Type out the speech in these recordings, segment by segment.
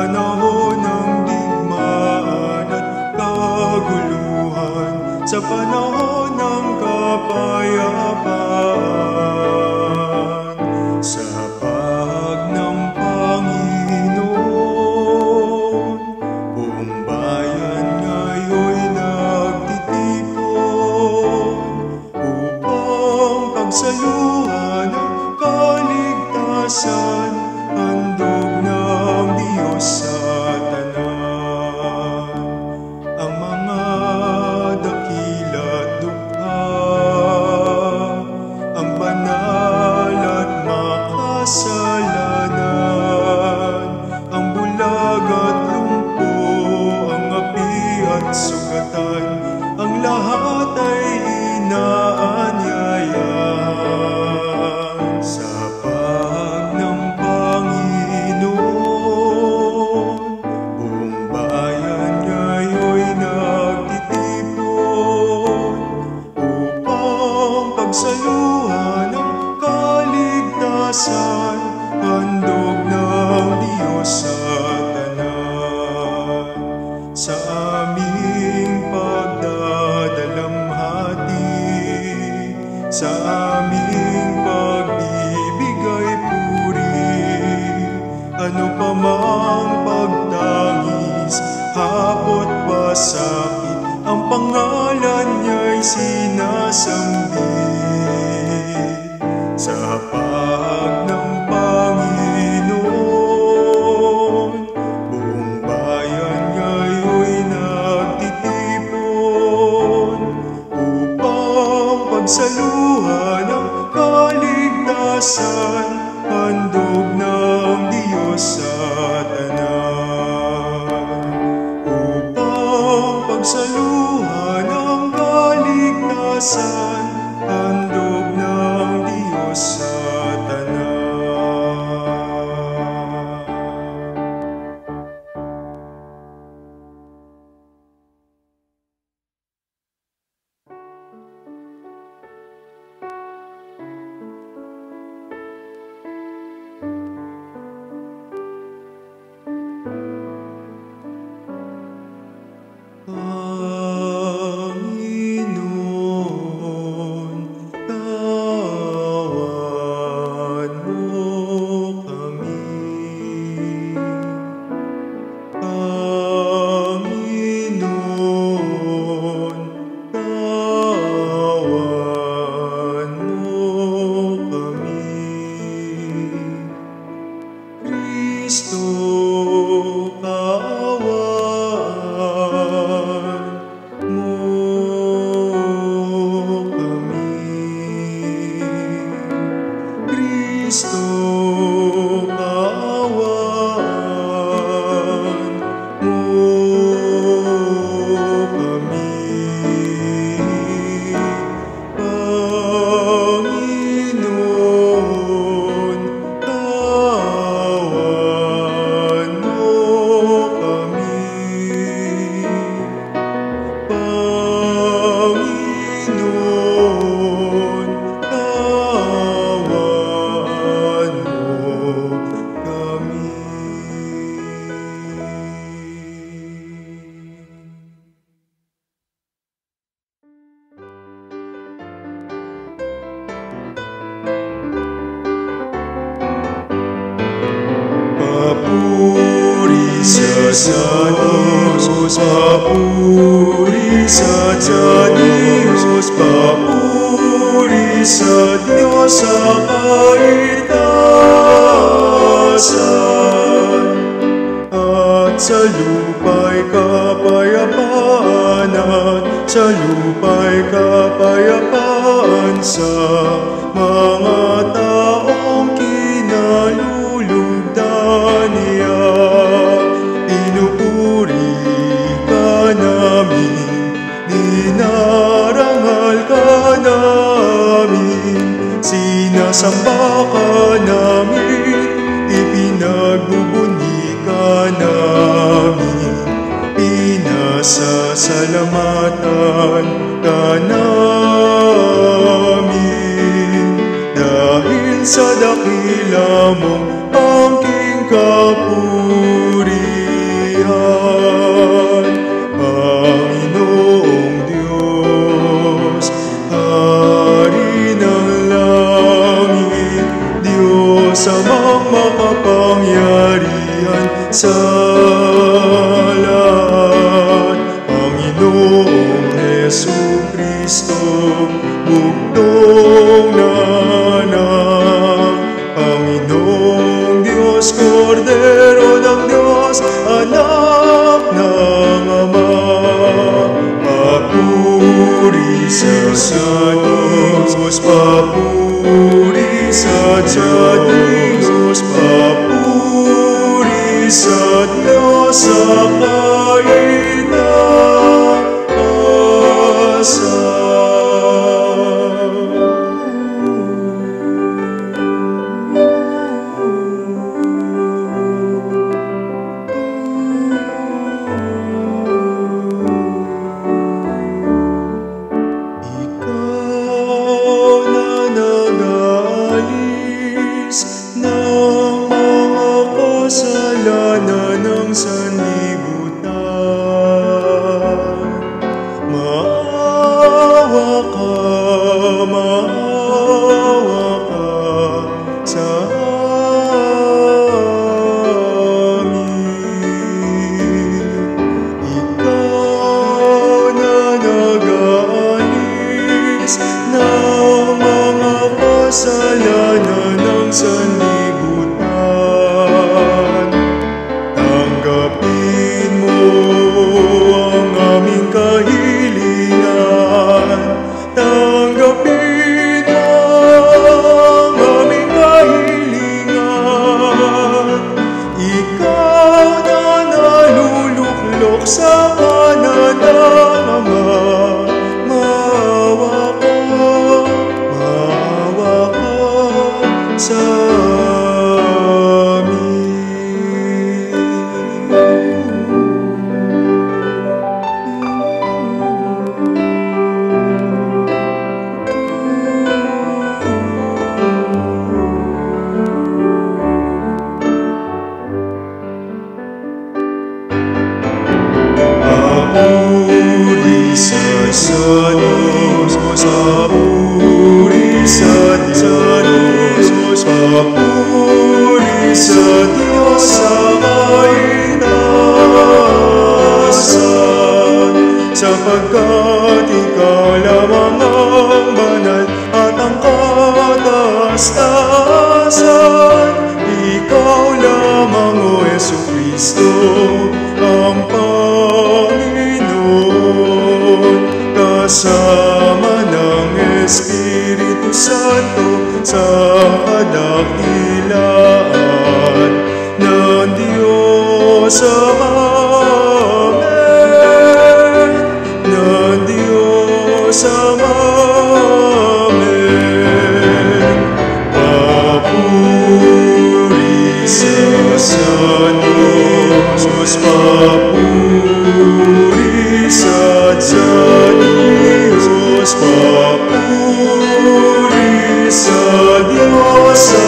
panahon ng digmaan at kaguluhan, sa panahon ng kapayapaan, sa pahag ng Panginoon, buong bayan ngayon'y nagtitipon upang pagsaluhan ang kaligtasan, handog ng Diyos sa tanan. Ang mga dakila't dukha, ang banal at makasalanan, ang bulag at lumpo, ang api at sugatan, ang lahat ay inaanyayahan sa pahag ng Panginoon. Buong bayan ngayon'y nagtitipon upang pagsaluhan ang kaligtasan, handog ng Diyos sa tanan. Sa aming pagdadalamhati, sa aming pagbibigay puri, ano pa mang pagtangis, hapot pa sakit, ang pangalan niya'y sinasambit. Sa hapag ng Panginoon, buong bayan ngayon'y nagtitipon upang pagsaluhan ang kaligtasan, handog ng Diyos sa tanan. Upang pagsaluhan ang kaligtasan, handog ng Diyos sa tanan. Panginoon, kawan mo kami. Panginoon, kawan mo kami. Kristo, kaawaan mo kami. Kristo, kaawaan mo kami. Panginoon, kaawaan mo kami. Panginoon, kaawaan mo kami. Papuri sa Diyos, papuri sa Diyos, papuri sa Diyos sa kaitasan, at sa lupa'y kapayapaan, at sa lupa'y kapayapaan sa mga taong kinalulugdan niya. Pinupuri ka namin, dinarangal ka namin, sinasamba ka namin, ipinagbubuni ka namin, pinasasalamatan ka namin, dahil sa dakila mong angking kapuri. sa lahat. Panginoong Jesucristo, bugtong na anak. Panginoong Diyos, Kordero ng Diyos, anak ng Ama. Papuri sa Diyos, papuri sa Diyos, papuri sa Diyos sa kaitaasan. Sapagkat ikaw lamang ang banal at ang kataas-taasan. Ikaw lamang, O Jesucristo, ang Panginoon, kasama ng Espiritu Santo sa kadakilaan ng Diyos Ama. Amen. Papuri sa Diyos, papuri sa Diyos, papuri sa Diyos sa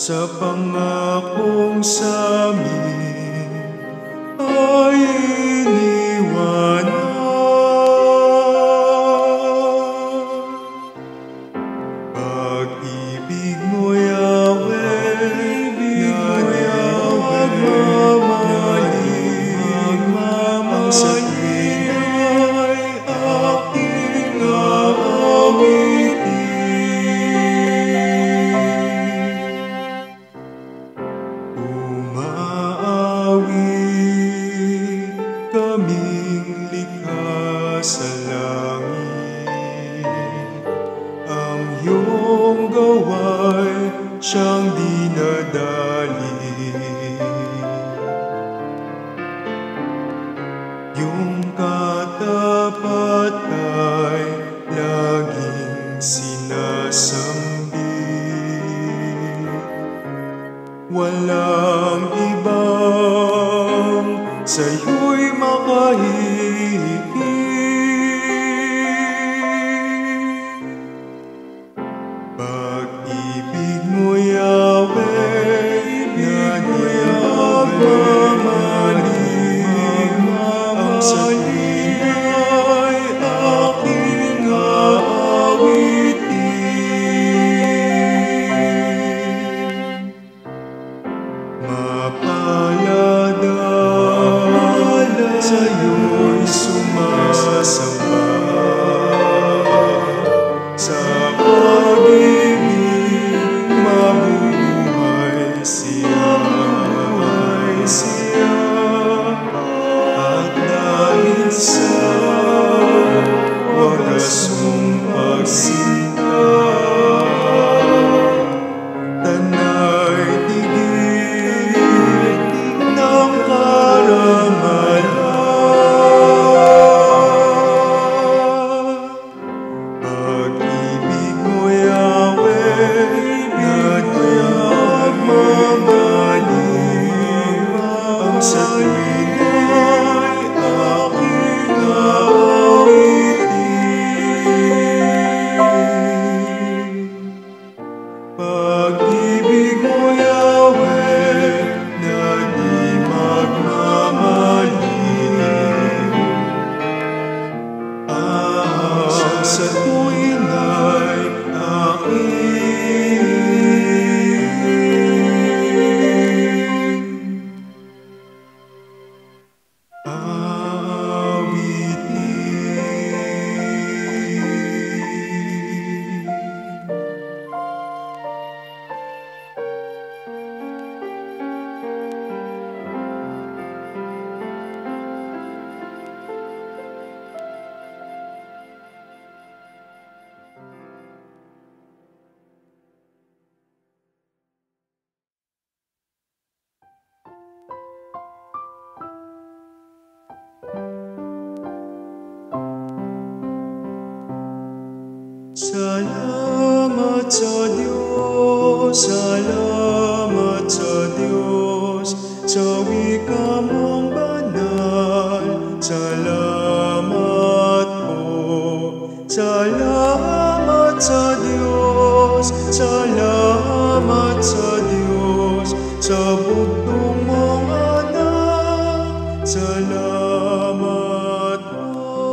sa pangakong sa'min ay iniwanan. Pag-ibig mo, Yahweh, ang sa tuwin ay aking aawitin. Umaawit kaming likha sa langit, ang iyong gawa'y siyang dinadali. Yung katapat ay laging sinasambi, walang ibang sa'yo'y makahihigit. Pag-ibig mo, Yahweh, na di magmamaling, ang sa tuwin ay aking aawitin. Mapalada sa'yo'y sumasamba, sa pag-ibig mabubuhay siya, at dahil sa wagas mong pagsinta, tanay tigil ng karangalan. Pag-ibig mo, Yahweh, na di magmamaling, ang sa tuwin ay aking aawitin. Pag-ibig mo, Yahweh, na di magmamaling, ang sa tuwin ay aking aawitin. Salamat sa Diyos, salamat sa Diyos, sa wika mong banal. Salamat po, salamat sa Diyos, salamat sa Diyos, sa bugtong mong anak. Salamat po.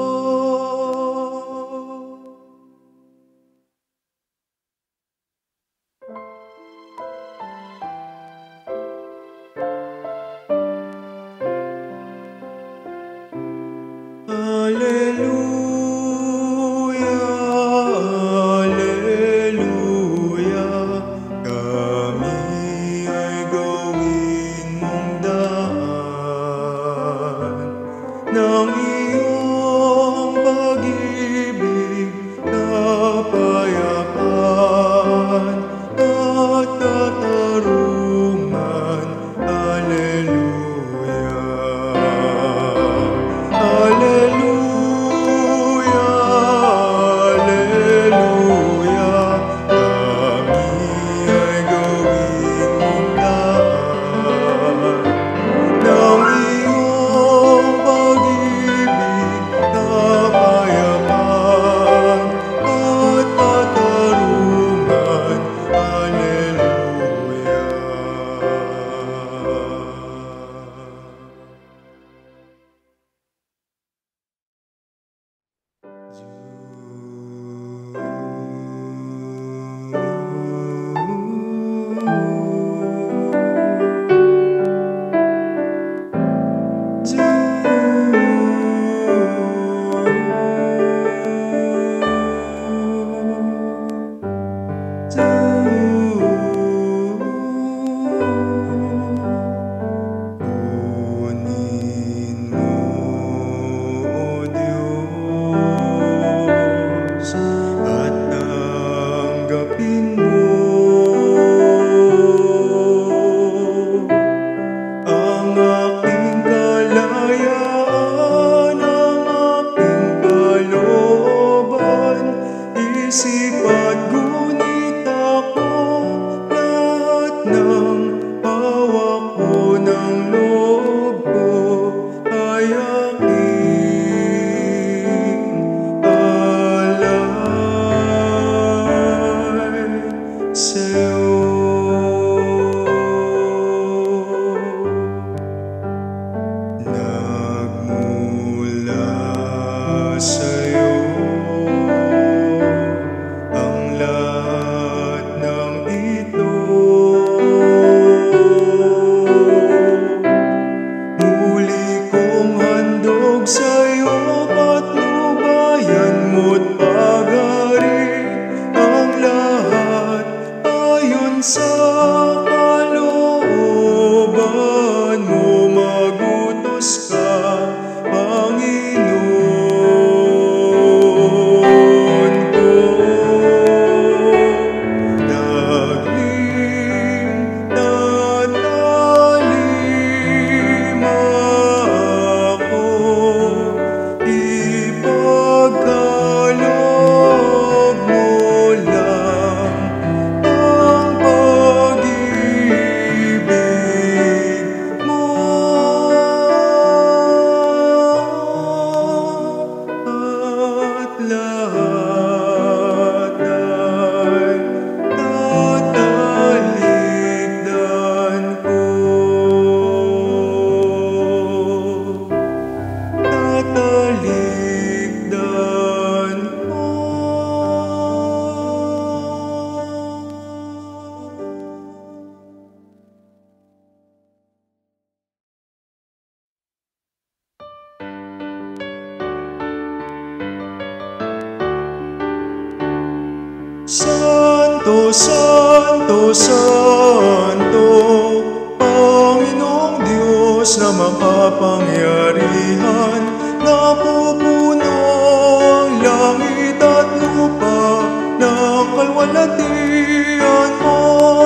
Aleluya, aleluya, kami ay gawin mong Santo, Santo, Santo, Panginoong Diyos na makapangyarihan, napupuno ang langit at lupa ng kalwalhatian mo.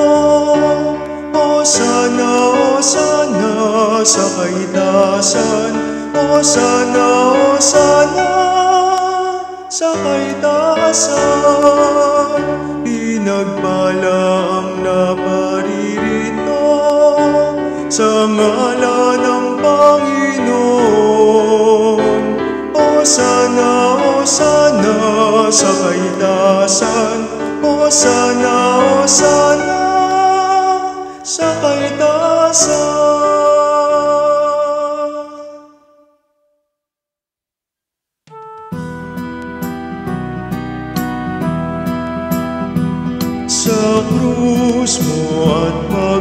Hosana, Hosana sa kaitaasan, Hosana, Hosana sa kaitaasan. Pinagpala ang naparirito sa ngalan ng Panginoon. Hosana, Hosana sa kaitaasan, Hosana, Hosana sa kaitaasan. Sa krus mo at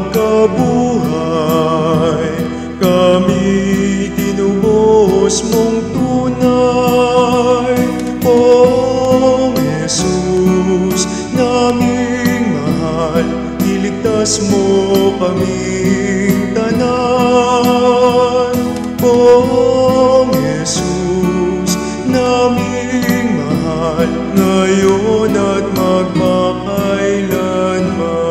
pagkabuhay, kami tinubos mong tunay. Poong Jesus, naming mahal, iligtas mo kaming tanan. Poong Jesus, naming mahal, ngayon at magpakailanman.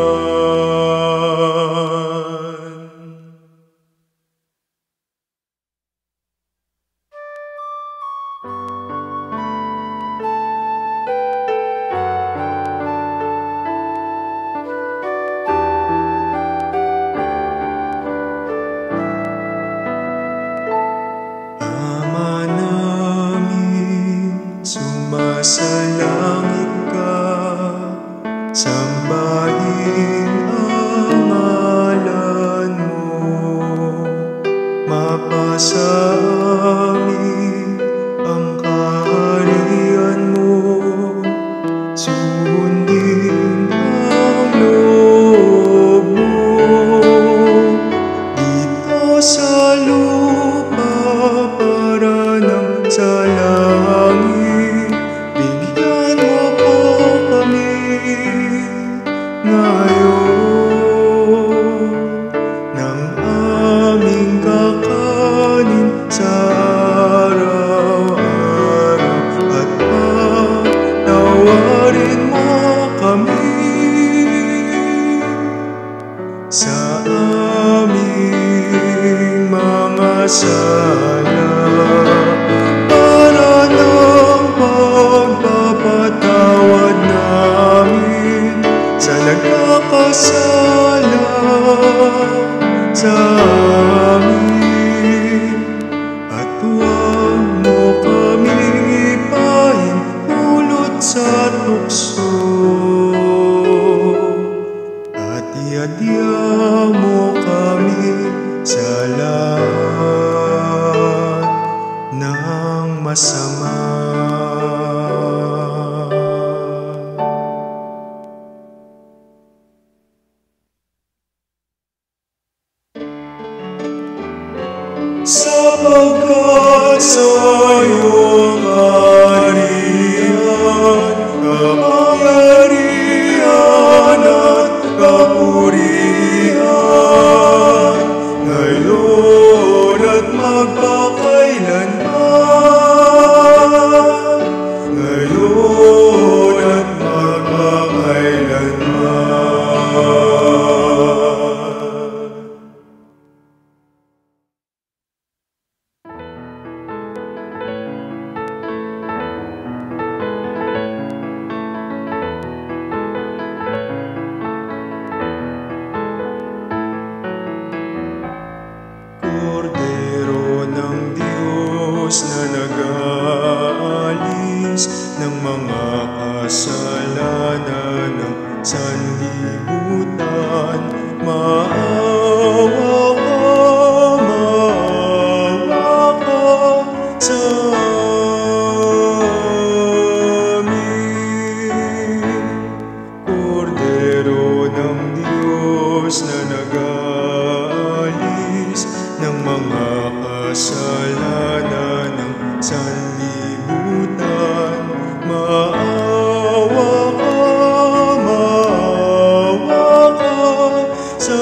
Ama namin, sumasalangit ka, sambahin ang ngalan mo. Mapasa amin ang kaharian mo, sundin ang loob mo. Dito sa lupa para nang sa langit, bigyan mo po kami ngayon ng aming kakanin sa araw-araw, at patawarin mo kami nagkakasala sa amin, at huwag mo kaming ipahin pulot sa tukso, at iadya mo kami sa lahat ng masama. Sapagkat sa iyong kaharian, kapangyarihan at kapurihan, ngayon at magpakailanman, ngayon at magpakailanman. Kordero ng Diyos na nag-aalis ng mga kasalanan ng sanlibutan, maawa ka sa amin. Kordero ng Diyos na nag-aalis ng mga kasalanan ng sanlibutan, maawa ka sa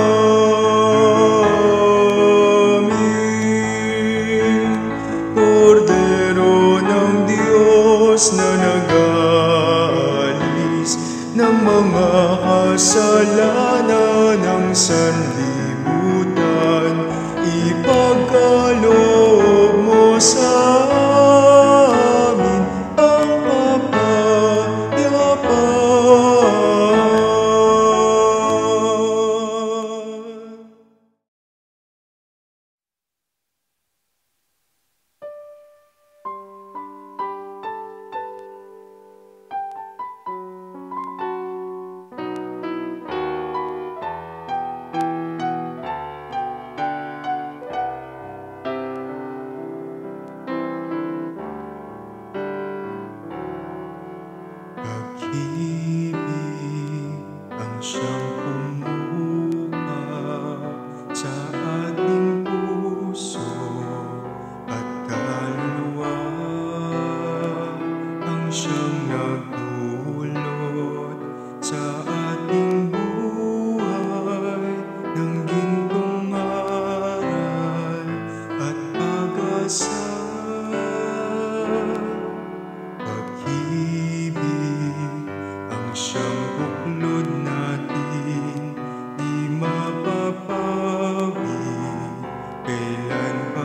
amin. Kordero ng Diyos na nag-aalis ng mga kasalanan ng sanlibutan, ipagkaloob mo sa amin ang kapayapaan. Pag-ibig ang siyang kumuha sa ating puso at kaluluwa, ang siyang nagdulot sa ating buhay ng gintong aral at pag-asa. Pag-ibig ang siyang buklod natin, di mapapawi kailan pa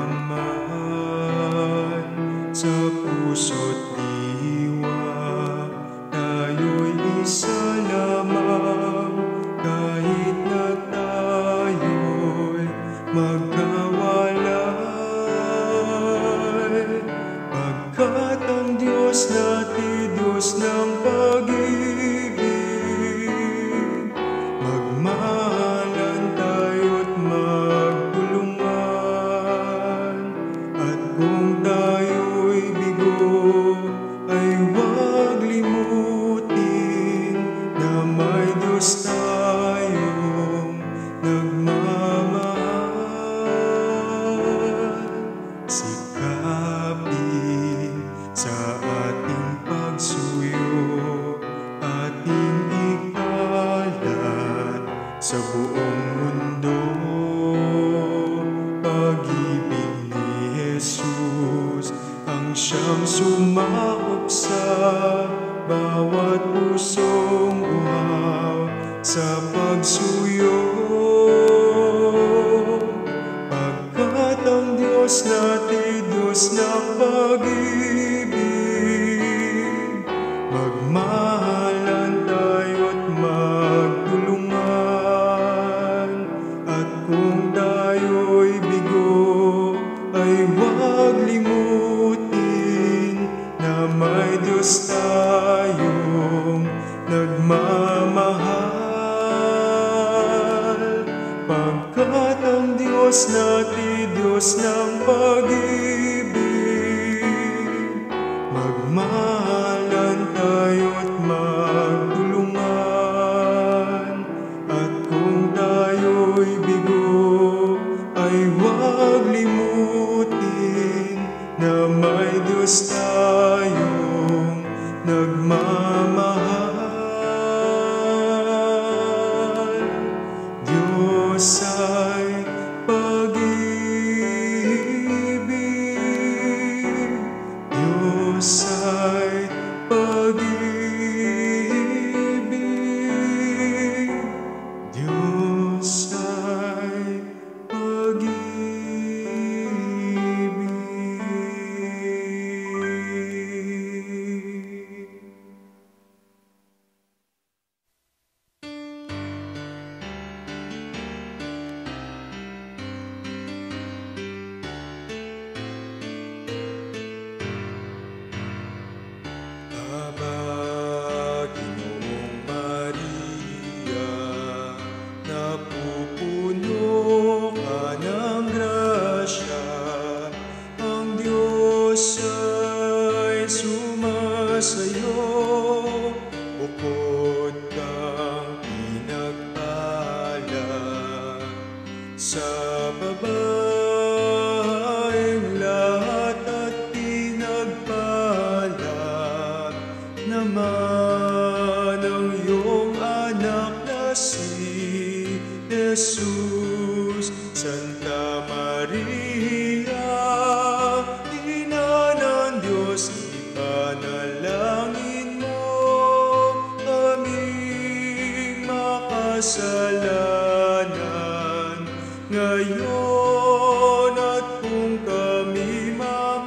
man. Sa puso't diwa tayo'y isa lamang, kahit na tayo'y magkawalay, pagkat ang Diyos natin, Diyos ng pag-ibig, magmahalan tayo't magtulungan, at kung tayo'y bigo ay huwag limutin na may Diyos tayong nagmamahal. Sikapin sa ating pagsuyo, ating ikalat sa buong mundo, pag-ibig ni Jesus ang siyang sumakop sa bawat pusong uhaw sa pagsuyo, pagkat ang Diyos natin, Diyos ng pag-ibig, magmahalan tayo't Diyos natin, Diyos ng pag-ibig. Magmahalan tayo't magtulungan, at kung tayo'y bigo, ay huwag limutin na may Diyos tayong nagmamahal. Diyos ay pag-ibig, Diyos ay pag-ibig, Diyos ay pag-ibig. Panginoong Maria, napupuno ka ng grasya, ang Diyos ay sumasayo, bukod kang pinagpala sa babaeng lahat at pinagpala naman ang iyong anak na si Jesus. Santa Maria, Ina ng Diyos, ipanalangin mo kaming makasalanan ngayon at kung kami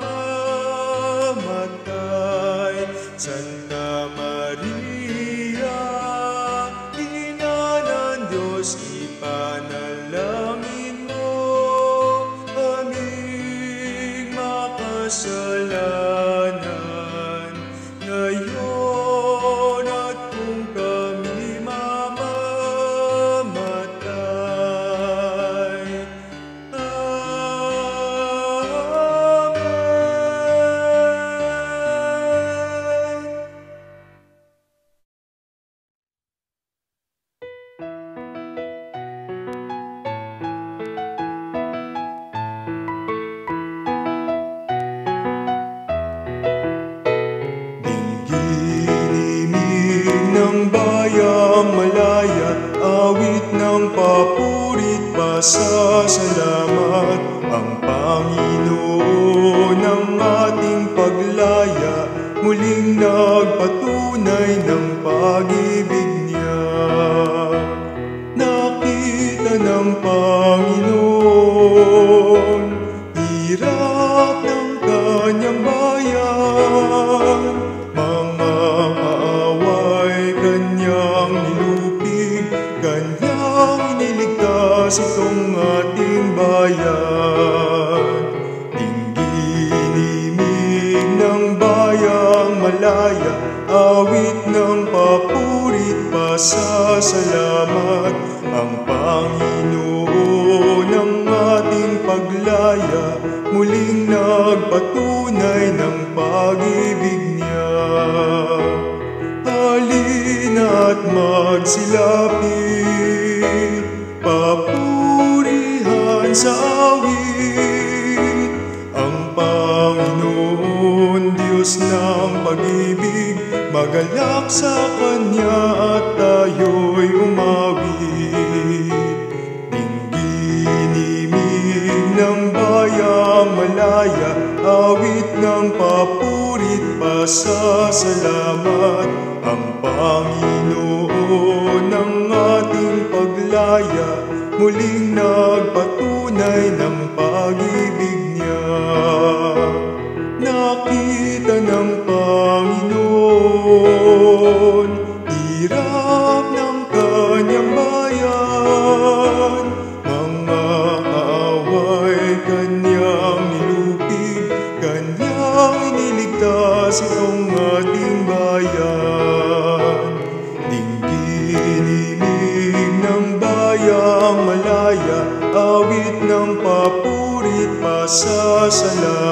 mamamatay. Santa Maria, Ina ng Diyos, ipanalangin mo kaming makasalanan ngayon at kung kami mamamatay. Amen. Dinggin-imig ng bayang malaya, awit ng papurit pasasalamat. Ang Panginoon ng ating paglaya, muling nagpatunay ng pag-ibig niya. Nakita ng Panginoon hirap ng kanyang bayan, mga kaaway kanyang nilupig, kanyang iniligtas itong ating bayan. Dinggin-imig ng bayang malaya, awit ng papurit pasasalamat. Ang Panginoon ng ating paglaya, muling nagpatunay ng pag-ibig niya. Halina't magsilapit, papurihan sa awit ang Panginoon, Diyos ng pag-ibig. Magalak sa Kanya at tayo'y umawit. Dinggin-imig ng bayang malaya, awit ng papurit pasasalamat. Ang Panginoon ng ating paglaya, muling nagpatunay ng pag-ibig niya. Nakita ng Panginoon hirap ng kanyang bayan, mga kaaway kanyang nilupig, kanyang iniligtas itong ating bayan. Dinggin-imig ng bayang malaya, awit ng masasalamat.